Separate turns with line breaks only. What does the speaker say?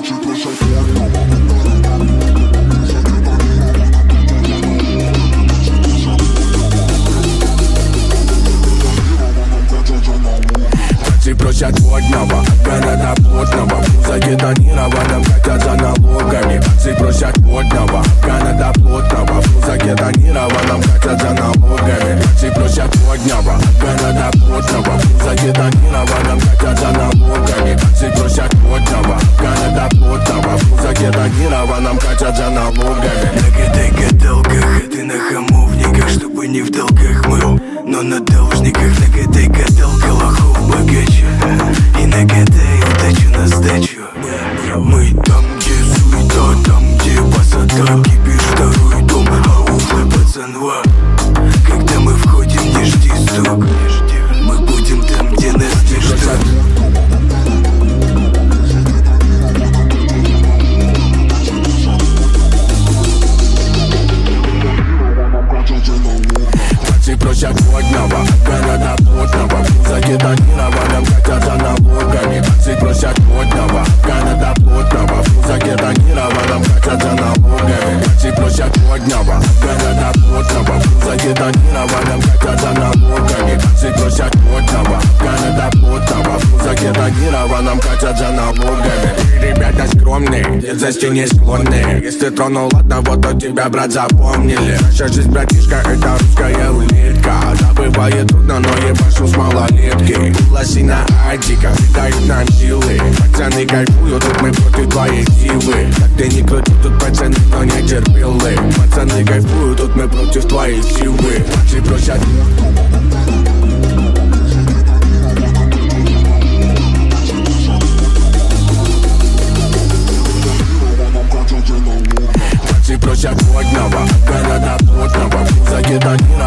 Пацы просят водного, города плотного, загетонированным хотят за налогами. Пацы просят водного, города плотного, загетонированным хотят за налогами. Пацы просят водного, города плотного, загетонированным хотят за налогами. Пацы просят водного, города плотного, загетонированным хотят за налогами.
На этой каталках, а ты на хамовниках, чтобы не в долгах мыл, но на должниках. На этой каталка лохов богаче, и на этой удачу на сдачу. Мы там, где суета, там, где пасата, кипишь второй дом, ауф, пацанва. Когда мы входим, не жди стук, мы будем там, где нас не ждут.
Пацы просят водного, города плотного, загетонированным хотят за налогами. Пацы просят водного, города плотного, загетонированным хотят за налогами. Пацы просят водного, города плотного, загетонированным хотят за налогами. Пацы просят водного, города плотного, загетонированным хотят за налогами. Ребята скромные, дерзости не склонные. Если тронул одного, то тебя, брат, запомнили. Наша жизнь, братишка, это русская улитка. Забывает трудно, но ебашу с малолетки. Лосина Адика, дают нам силы. Пацаны кайфуют, тут мы против твоей силы. Как ты не крути, тут пацаны, но не терпелы. Пацаны кайфуют, тут мы против твоей силы. Пацы просят. Пацы просят водного, города плотного, загетонированным